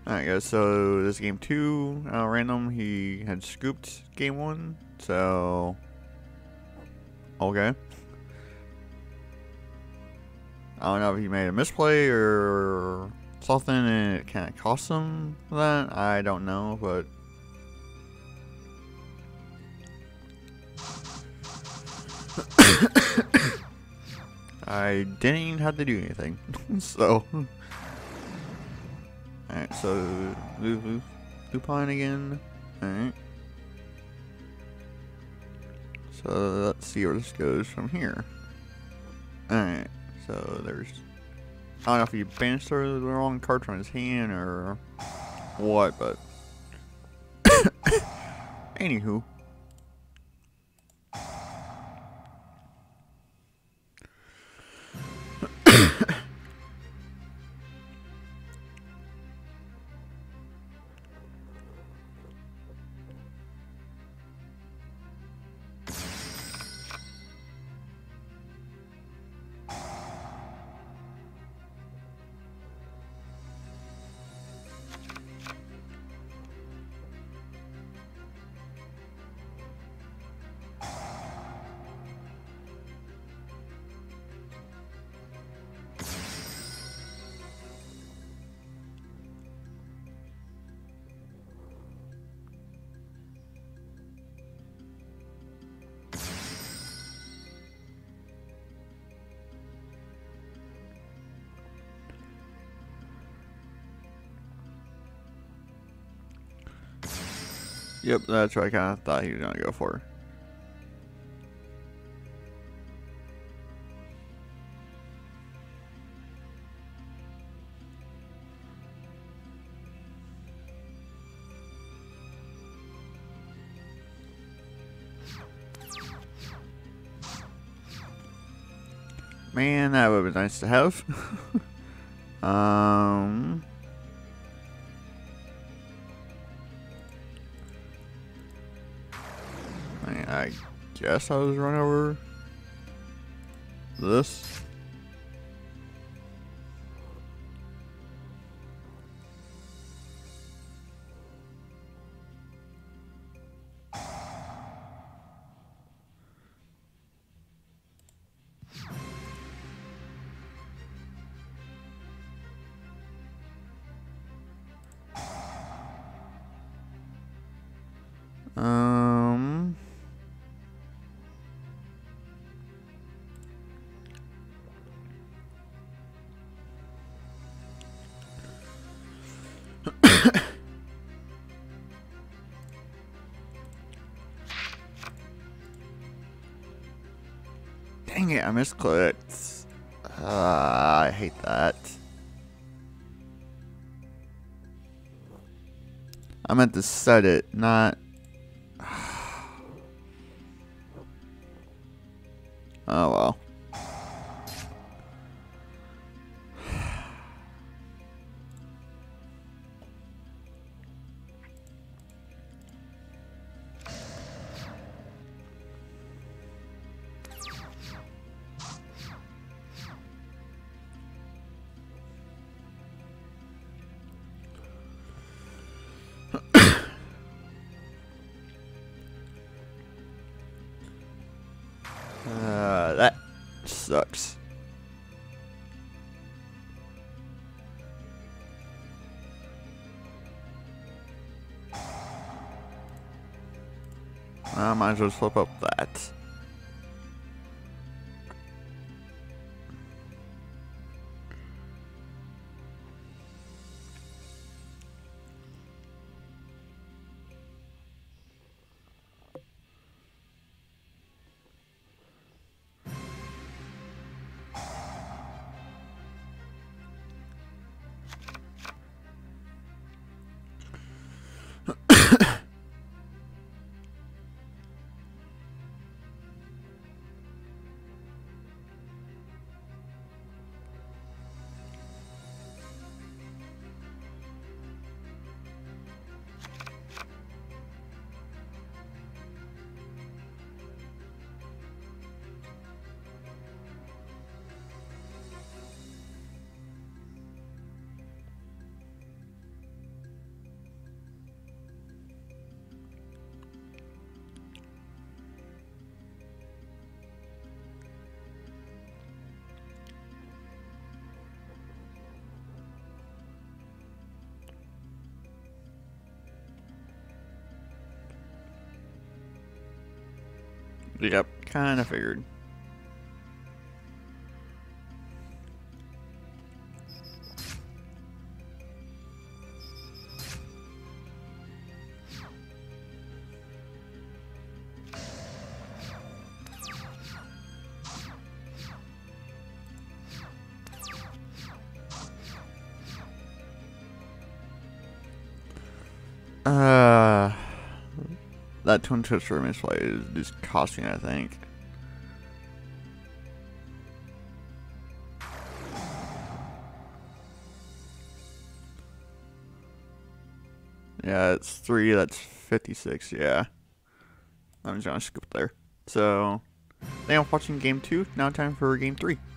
Alright guys, so this is game 2, random, he had scooped game 1, so... Okay. I don't know if he made a misplay or something and it kinda cost him that, I don't know, but... I didn't even have to do anything, so... Alright, so... Lupine again, alright. So let's see where this goes from here. Alright, so there's... I don't know if he banished the wrong card from his hand or what, but... Anywho. Yep, that's what I kind of thought he was going to go for. Man, that would have been nice to have. I guess I'll just run over this. Um, Dang it, I misclicked. I hate that. I meant to set it, not... Oh well. That sucks. I might as well flip up that. Yep, kind of figured. That twin twister misplay is just costing, I think. Yeah, it's 3, that's 56, yeah. I'm just gonna skip there. So, thank you for watching game 2, now time for game 3.